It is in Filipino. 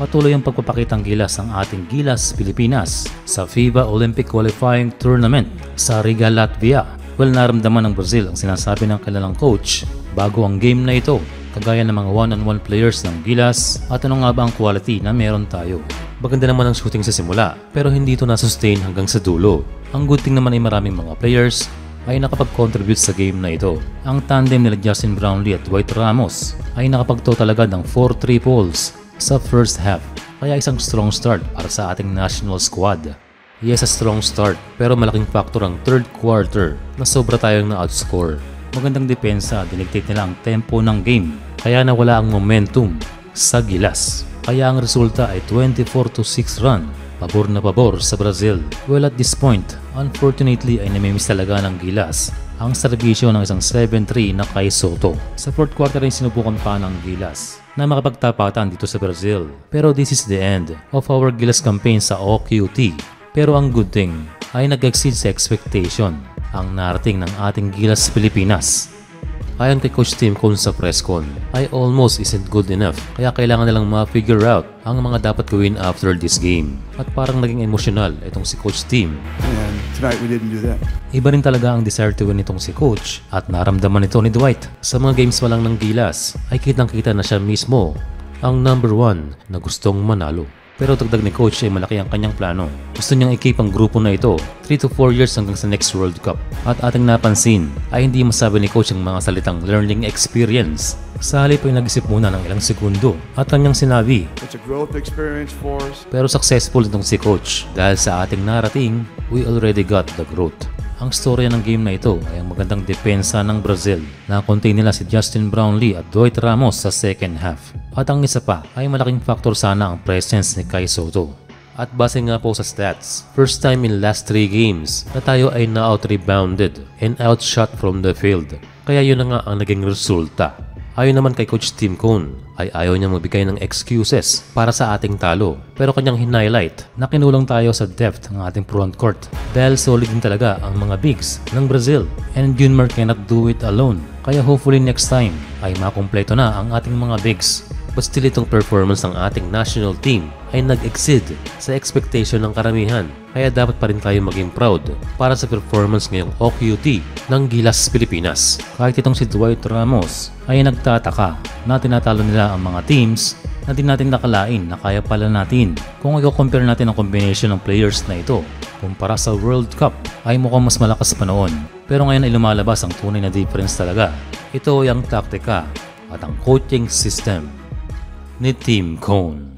Patuloy ang pagpapakitang gilas ng ating Gilas Pilipinas sa FIBA Olympic Qualifying Tournament sa Riga, Latvia. Well, naramdaman ng Brazil ang sinasabi ng kanilang coach bago ang game na ito, kagaya ng mga one-on-one players ng Gilas at ano nga ba ang quality na meron tayo. Maganda naman ang shooting sa simula pero hindi ito na-sustain hanggang sa dulo. Ang good thing naman ay maraming mga players ay nakapag-contribute sa game na ito. Ang tandem nila Justin Brownlee at Dwight Ramos ay nakapag-total agad ng 4 triples sa first half. Kaya isang strong start para sa ating national squad. Yes, a strong start pero malaking factor ang third quarter na sobra tayong na-outscore. Magandang depensa, dinictate nila ang tempo ng game kaya nawala ang momentum sa Gilas. Kaya ang resulta ay 24-6 run. Pabor na pabor sa Brazil. Well, at this point, unfortunately ay namimiss talaga ng Gilas ang serbisyo ng isang 7-3 na Kai Sotto. Sa fourth quarter ay sinubukan pa ng Gilas na makapagtapatan dito sa Brazil. Pero this is the end of our Gilas campaign sa OQT. Pero ang good thing ay nag-exceed sa expectation ang narating ng ating Gilas Pilipinas. Ayon kay Coach Tim Cone sa presscon, ay almost isn't good enough kaya kailangan nilang ma-figure out ang mga dapat gawin after this game. At parang naging emotional itong si Coach Tim. And tonight we didn't do that. Iba rin talaga ang desire to win itong si Coach at naramdaman ito ni Dwight. Sa mga games pa lang ng Gilas ay kitang-kita na siya mismo ang number 1 na gustong manalo. Pero dagdag ni Coach ay malaki ang kanyang plano. Gusto niyang i-keep ang grupo na ito 3 to 4 years hanggang sa next World Cup. At ating napansin ay hindi masabi ni Coach ang mga salitang learning experience. Sa halip ay nag-isip muna ng ilang segundo at kanyang sinabi, It's a growth experience for us. pero successful itong si Coach dahil sa ating narating, we already got the growth. Ang storya ng game na ito ay ang magandang depensa ng Brazil na contain nila si Justin Brownlee at Dwight Ramos sa second half. At ang isa pa ay malaking factor sana ang presence ni Kai Sotto. At base nga po sa stats, first time in last 3 games na tayo ay na-out-rebounded and outshot from the field. Kaya yun na nga ang naging resulta. Ayon naman kay Coach Tim Cone ay ayaw niya magbigay ng excuses para sa ating talo. Pero kanyang hin-highlight na kinulang tayo sa depth ng ating front court dahil solid din talaga ang mga bigs ng Brazil and Junmar cannot do it alone. Kaya hopefully next time ay makumpleto na ang ating mga bigs. But still itong performance ng ating national team ay nag-exceed sa expectation ng karamihan. Kaya dapat pa rin tayo maging proud para sa performance ngayong OQT ng Gilas Pilipinas. Kahit itong si Dwight Ramos ay nagtataka na tinatalo nila ang mga teams na di natin nakalain na kaya pala natin. Kung i-compare natin ang combination ng players na ito kumpara sa World Cup ay mukhang mas malakas pa noon. Pero ngayon ay lumalabas ang tunay na difference talaga. Ito ay ang taktika at ang coaching system ni Tim Cone.